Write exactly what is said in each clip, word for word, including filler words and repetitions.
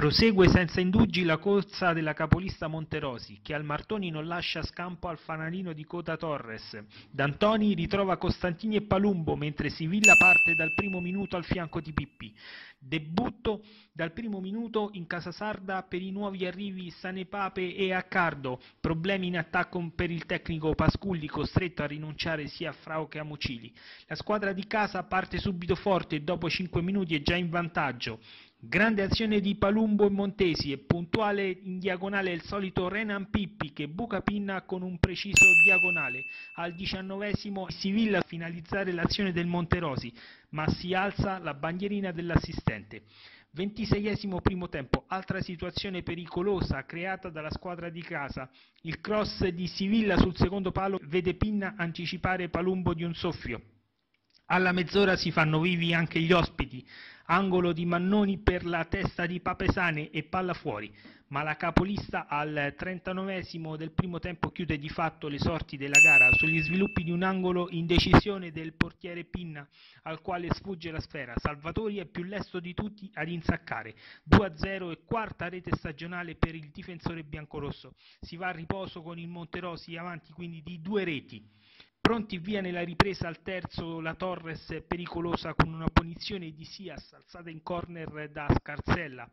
Prosegue senza indugi la corsa della capolista Monterosi, che al Martoni non lascia scampo al fanalino di coda Torres. D'Antoni ritrova Costantini e Palumbo, mentre Sivilla parte dal primo minuto al fianco di Pippi. Debutto dal primo minuto in casa sarda per i nuovi arrivi Sanepape e Accardo. Problemi in attacco per il tecnico Pasculli, costretto a rinunciare sia a Frau che a Mucili. La squadra di casa parte subito forte e dopo cinque minuti è già in vantaggio. Grande azione di Palumbo e Montesi e puntuale in diagonale il solito Renan Pippi che buca Pinna con un preciso diagonale. Al diciannovesimo Sivilla a finalizzare l'azione del Monterosi, ma si alza la bandierina dell'assistente. ventiseiesimo primo tempo, altra situazione pericolosa creata dalla squadra di casa. Il cross di Sivilla sul secondo palo vede Pinna anticipare Palumbo di un soffio. Alla mezz'ora si fanno vivi anche gli ospiti, angolo di Mannoni per la testa di Papesane e palla fuori, ma la capolista al trentanovesimo del primo tempo chiude di fatto le sorti della gara sugli sviluppi di un angolo in decisione del portiere Pinna, al quale sfugge la sfera. Salvatori è più lesto di tutti ad insaccare, due a zero e quarta rete stagionale per il difensore biancorosso. Si va a riposo con il Monterosi avanti quindi di due reti. Pronti via nella ripresa al terzo la Torres pericolosa con una punizione di Sias alzata in corner da Scarsella.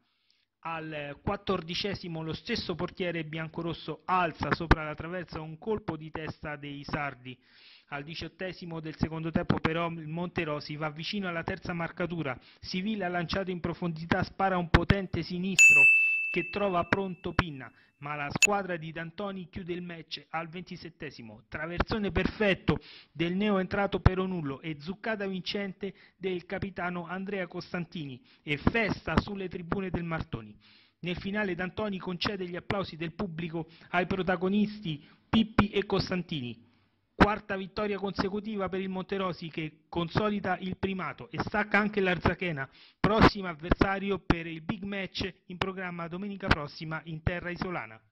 Al quattordicesimo lo stesso portiere biancorosso alza sopra la traversa un colpo di testa dei sardi. Al diciottesimo del secondo tempo però il Monterosi va vicino alla terza marcatura. Sivilla lanciato in profondità spara un potente sinistro che trova pronto Pinna, ma la squadra di D'Antoni chiude il match al ventisettesimo. Traversone perfetto del neo entrato Peronullo e zuccata vincente del capitano Andrea Costantini e festa sulle tribune del Martoni. Nel finale D'Antoni concede gli applausi del pubblico ai protagonisti Pippi e Costantini. Quarta vittoria consecutiva per il Monterosi che consolida il primato e stacca anche l'Arzachena, prossimo avversario per il big match in programma domenica prossima in terra isolana.